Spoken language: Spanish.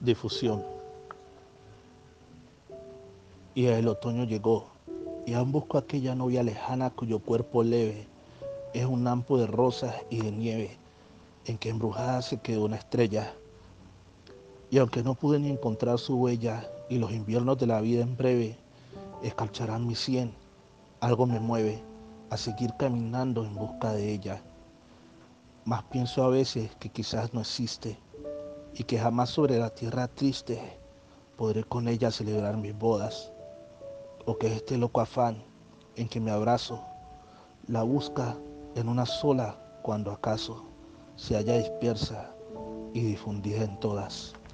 Difusión. Y el otoño llegó, y aún busco aquella novia lejana cuyo cuerpo leve es un ampo de rosas y de nieve, en que embrujada se quedó una estrella. Y aunque no pude ni encontrar su huella, y los inviernos de la vida en breve escarcharán mi sien, algo me mueve a seguir caminando en busca de ella. Mas pienso a veces que quizás no existe, y que jamás sobre la tierra triste podré con ella celebrar mis bodas, o que este loco afán en que me abrazo la busca en una sola cuando acaso se halla dispersa y difundida en todas.